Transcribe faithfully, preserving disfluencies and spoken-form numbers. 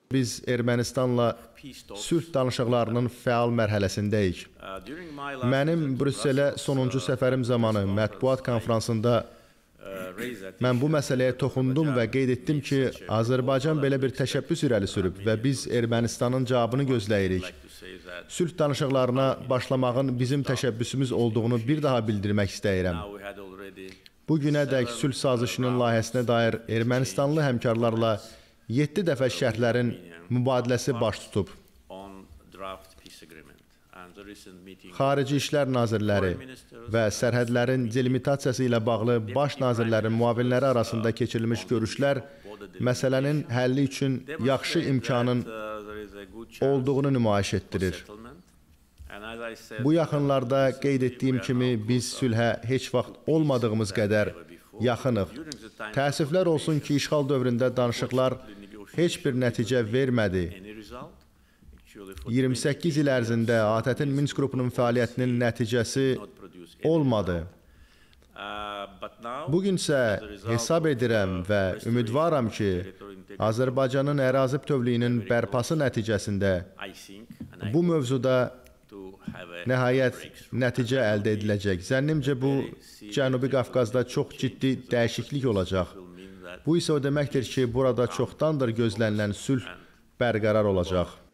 Biz Ermənistanla sülh danışıqlarının fəal mərhələsindəyik. Mənim Brüsselə sonuncu səfərim zamanı mətbuat konfransında mən bu məsələyə toxundum və qeyd etdim ki, Azərbaycan belə bir təşəbbüs irəli sürüb və biz Ermənistanın cavabını gözləyirik. Sülh danışıqlarına başlamağın bizim təşəbbüsümüz olduğunu bir daha bildirmək istəyirəm. Bu günədək sülh sazişinin layihəsinə dair Ermənistanlı həmkarlarla yeddi dəfə şərhlərin mübadiləsi baş tutub. Xarici İşlər Nazirləri və sərhədlərin delimitasiyası ilə bağlı baş nazirlərin müavinləri arasında keçirilmiş görüşlər məsələnin həlli üçün yaxşı imkanın olduğunu nümayiş etdirir. Bu yaxınlarda qeyd etdiyim kimi biz sülhə heç vaxt olmadığımız qədər yaxınıq. Təəssüflər olsun ki, işğal dövründə danışıqlar heç bir nəticə vermədi. iyirmi səkkiz il ərzində A T T-in Minsk qrupunun fəaliyyətinin nəticəsi olmadı. Bugünsə hesab edirəm və ümidvaram ki, Azərbaycanın ərazi bütövlüyünün bərpası nəticəsində bu mövzuda nəhayət nəticə əldə ediləcək. Zənnimcə bu, Cənubi Qafqazda çox ciddi dəyişiklik olacaq. Bu isə o deməkdir ki, burada çoxdandır gözlənilən sülh bərqərar olacaq.